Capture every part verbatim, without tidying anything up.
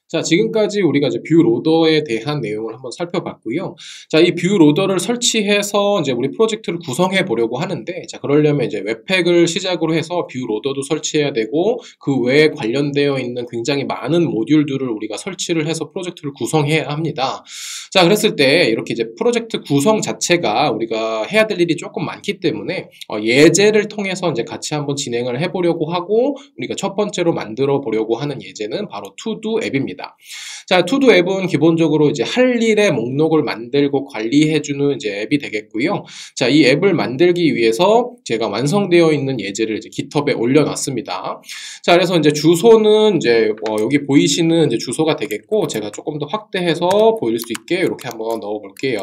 자, 지금까지 우리가 이제 뷰 로더에 대한 내용을 한번 살펴봤고요. 자, 이 뷰 로더를 설치해서 이제 우리 프로젝트를 구성해 보려고 하는데, 자, 그러려면 이제 웹팩을 시작으로 해서 뷰 로더도 설치해야 되고, 그 외에 관련되어 있는 굉장히 많은 모듈들을 우리가 설치를 해서 프로젝트를 구성해야 합니다. 자, 그랬을 때 이렇게 이제 프로젝트 구성 자체가 우리가 해야 될 일이 조금 많기 때문에 어, 예제를 통해서 이제 같이 한번 진행을 해 보려고 하고, 우리가 첫 번째로 만들어 보려고 하는 예제는 바로 투두 앱입니다. 자, 투두 앱은 기본적으로 이제 할 일의 목록을 만들고 관리해주는 이제 앱이 되겠고요. 자, 이 앱을 만들기 위해서 제가 완성되어 있는 예제를 이제 깃허브에 올려놨습니다. 자, 그래서 이제 주소는 이제 어, 여기 보이시는 이제 주소가 되겠고, 제가 조금 더 확대해서 보일 수 있게 이렇게 한번 넣어 볼게요.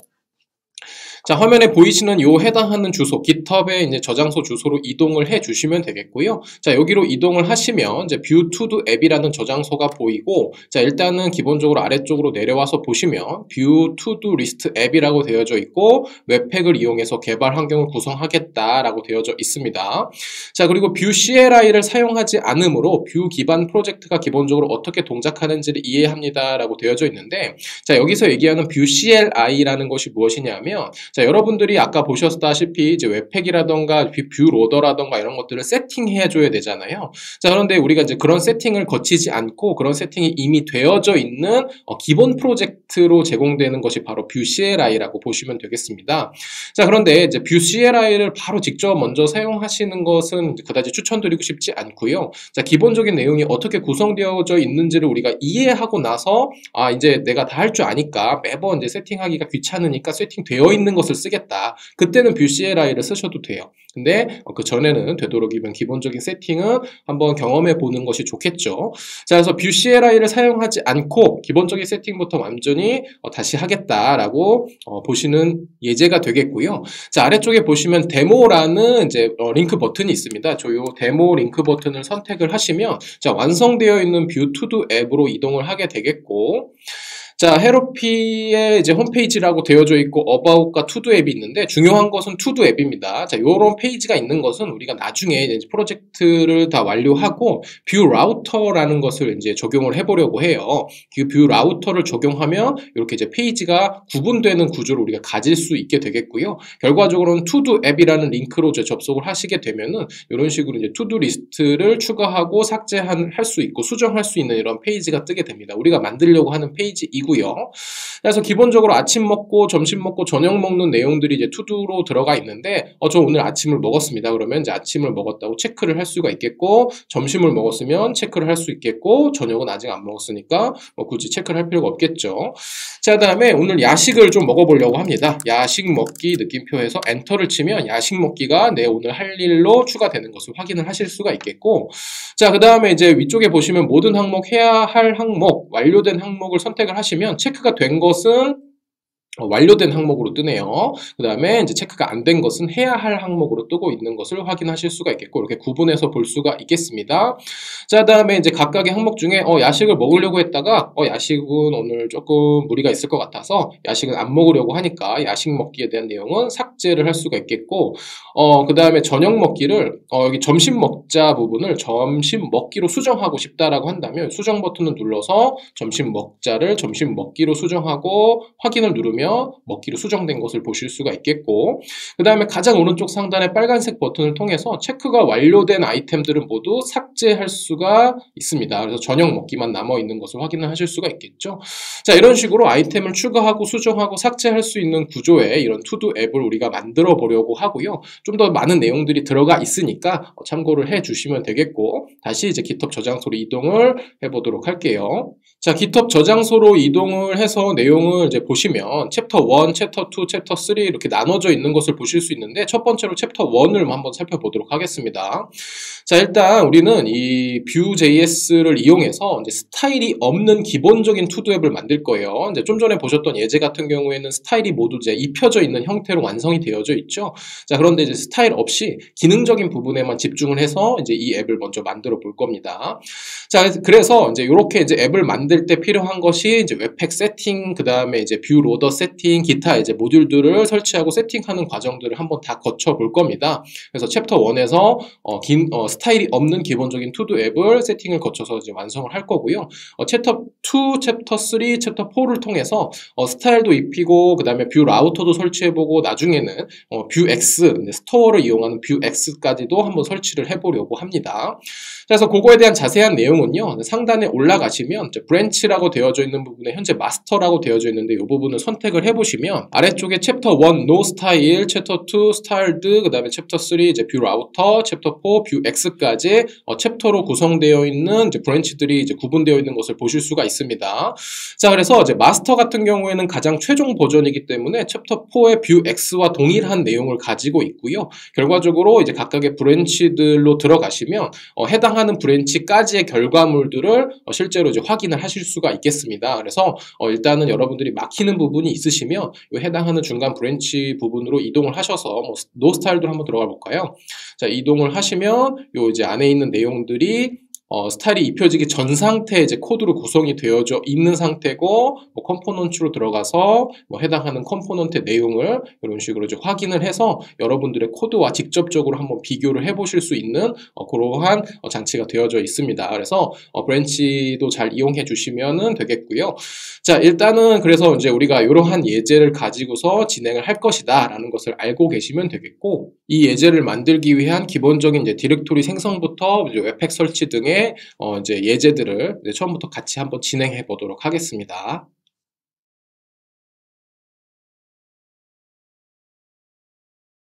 자, 화면에 보이시는 요 해당하는 주소, 깃허브의 이제 저장소 주소로 이동을 해 주시면 되겠고요. 자, 여기로 이동을 하시면 이제 뷰 투두 앱이라는 저장소가 보이고, 자, 일단은 기본적으로 아래쪽으로 내려와서 보시면 뷰 투두 리스트 앱이라고 되어져 있고, 웹팩을 이용해서 개발 환경을 구성하겠다라고 되어져 있습니다. 자, 그리고 뷰 씨엘아이를 사용하지 않으므로 뷰 기반 프로젝트가 기본적으로 어떻게 동작하는지를 이해합니다라고 되어져 있는데, 자, 여기서 얘기하는 뷰 씨엘아이라는 것이 무엇이냐면, 자, 여러분들이 아까 보셨다시피 이제 웹팩이라던가 뷰 로더라던가 이런 것들을 세팅해 줘야 되잖아요. 자, 그런데 우리가 이제 그런 세팅을 거치지 않고 그런 세팅이 이미 되어져 있는 어, 기본 프로젝트로 제공되는 것이 바로 뷰 씨엘아이라고 보시면 되겠습니다. 자, 그런데 이제 뷰 씨엘아이를 바로 직접 먼저 사용하시는 것은 그다지 추천드리고 싶지 않고요. 자, 기본적인 내용이 어떻게 구성되어져 있는지를 우리가 이해하고 나서 아, 이제 내가 다 할 줄 아니까 매번 이제 세팅하기가 귀찮으니까 세팅되어 있는 것을 쓰겠다. 그때는 뷰 씨엘아이를 쓰셔도 돼요. 근데 그 전에는 되도록이면 기본적인 세팅은 한번 경험해 보는 것이 좋겠죠. 자, 그래서 뷰 씨엘아이를 사용하지 않고 기본적인 세팅부터 완전히 다시 하겠다라고 보시는 예제가 되겠고요. 자, 아래쪽에 보시면 데모라는 이제 링크 버튼이 있습니다. 저 요 데모 링크 버튼을 선택을 하시면 자, 완성되어 있는 뷰 투두 앱으로 이동을 하게 되겠고, 자, 헤로피의 이제 홈페이지라고 되어져 있고 어바웃과 투두 앱이 있는데 중요한 것은 투두 앱입니다. 자, 요런 페이지가 있는 것은 우리가 나중에 이제 프로젝트를 다 완료하고 뷰 라우터라는 것을 이제 적용을 해보려고 해요. 그 뷰 라우터를 적용하면 이렇게 이제 페이지가 구분되는 구조를 우리가 가질 수 있게 되겠고요. 결과적으로는 투두 앱이라는 링크로 이제 접속을 하시게 되면은 이런 식으로 이제 투두 리스트를 추가하고 삭제할 수 있고 수정할 수 있는 이런 페이지가 뜨게 됩니다. 우리가 만들려고 하는 페이지 고요. 그래서 기본적으로 아침 먹고 점심 먹고 저녁 먹는 내용들이 이제 투두로 들어가 있는데 어, 저 오늘 아침을 먹었습니다. 그러면 이제 아침을 먹었다고 체크를 할 수가 있겠고, 점심을 먹었으면 체크를 할 수 있겠고, 저녁은 아직 안 먹었으니까 뭐 굳이 체크를 할 필요가 없겠죠. 자, 그다음에 오늘 야식을 좀 먹어보려고 합니다. 야식 먹기 느낌표에서 엔터를 치면 야식 먹기가 내 오늘 할 일로 추가되는 것을 확인을 하실 수가 있겠고, 자, 그 다음에 이제 위쪽에 보시면 모든 항목, 해야 할 항목, 완료된 항목을 선택을 하시면 체크가 된 것은 어, 완료된 항목으로 뜨네요. 그 다음에 이제 체크가 안 된 것은 해야 할 항목으로 뜨고 있는 것을 확인하실 수가 있겠고, 이렇게 구분해서 볼 수가 있겠습니다. 자, 그 다음에 이제 각각의 항목 중에 어, 야식을 먹으려고 했다가 어, 야식은 오늘 조금 무리가 있을 것 같아서 야식은 안 먹으려고 하니까 야식 먹기에 대한 내용은 삭제를 할 수가 있겠고, 어, 그 다음에 저녁 먹기를 어, 여기 점심 먹자 부분을 점심 먹기로 수정하고 싶다라고 한다면 수정 버튼을 눌러서 점심 먹자를 점심 먹기로 수정하고 확인을 누르면 먹기로 수정된 것을 보실 수가 있겠고, 그 다음에 가장 오른쪽 상단의 빨간색 버튼을 통해서 체크가 완료된 아이템들은 모두 삭제할 수가 있습니다. 그래서 저녁 먹기만 남아있는 것을 확인을 하실 수가 있겠죠. 자, 이런 식으로 아이템을 추가하고 수정하고 삭제할 수 있는 구조의 이런 투두 앱을 우리가 만들어 보려고 하고요. 좀 더 많은 내용들이 들어가 있으니까 참고를 해 주시면 되겠고, 다시 이제 깃허브 저장소로 이동을 해 보도록 할게요. 자, 깃허브 저장소로 이동을 해서 내용을 이제 보시면 챕터 일, 챕터 이, 챕터 삼 이렇게 나눠져 있는 것을 보실 수 있는데, 첫 번째로 챕터 일을 한번 살펴보도록 하겠습니다. 자, 일단 우리는 이 뷰 제이에스를 이용해서 이제 스타일이 없는 기본적인 투두 앱을 만들 거예요. 이제 좀 전에 보셨던 예제 같은 경우에는 스타일이 모두 이제 입혀져 있는 형태로 완성이 되어져 있죠. 자, 그런데 이제 스타일 없이 기능적인 부분에만 집중을 해서 이제 이 앱을 먼저 만들어 볼 겁니다. 자, 그래서 이제 이렇게 이제 앱을 만들 때 필요한 것이 이제 웹팩 세팅, 그 다음에 이제 뷰 로더 세팅 세팅, 기타 이제 모듈들을 설치하고 세팅하는 과정들을 한번 다 거쳐 볼 겁니다. 그래서 챕터 원에서 어, 긴, 어, 스타일이 없는 기본적인 투두 앱을 세팅을 거쳐서 이제 완성을 할 거고요. 어, 챕터 투, 챕터 쓰리, 챕터 포를 통해서 어, 스타일도 입히고 그 다음에 뷰 라우터도 설치해보고 나중에는 어, 뷰 X, 스토어를 이용하는 뷰 X까지도 한번 설치를 해보려고 합니다. 그래서 그거에 대한 자세한 내용은요, 상단에 올라가시면 브랜치라고 되어져 있는 부분에 현재 마스터라고 되어져 있는데 이 부분을 선택을 해보시면 아래쪽에 챕터 원 No Style, 챕터 투 Styled, 그 다음에 챕터 쓰리 이제 뷰 라우터, 챕터 포 뷰 X까지 어, 챕터로 구성되어 있는 이제 브랜치들이 이제 구분되어 있는 것을 보실 수가 있습니다. 자, 그래서 이제 마스터 같은 경우에는 가장 최종 버전이기 때문에 챕터 포의 뷰 X와 동일한 내용을 가지고 있고요. 결과적으로 이제 각각의 브랜치들로 들어가시면 어, 해당하는 브랜치까지의 결과물들을 어, 실제로 이제 확인을 하실 수가 있겠습니다. 그래서 어, 일단은 여러분들이 막히는 부분이 있으시면 이 해당하는 중간 브랜치 부분으로 이동을 하셔서 뭐 노 스타일도 한번 들어가 볼까요? 자, 이동을 하시면 요 이제 안에 있는 내용들이 어, 스타일이 입혀지기 전 상태에 이제 코드로 구성이 되어져 있는 상태고, 뭐 컴포넌트로 들어가서 뭐 해당하는 컴포넌트의 내용을 이런 식으로 이제 확인을 해서 여러분들의 코드와 직접적으로 한번 비교를 해보실 수 있는 어, 그러한 어, 장치가 되어져 있습니다. 그래서 어, 브랜치도 잘 이용해 주시면 되겠고요. 자, 일단은 그래서 이제 우리가 이러한 예제를 가지고서 진행을 할 것이다 라는 것을 알고 계시면 되겠고, 이 예제를 만들기 위한 기본적인 이제 디렉토리 생성부터 이제 웹팩 설치 등의 어 이제 예제들을 이제 처음부터 같이 한번 진행해 보도록 하겠습니다.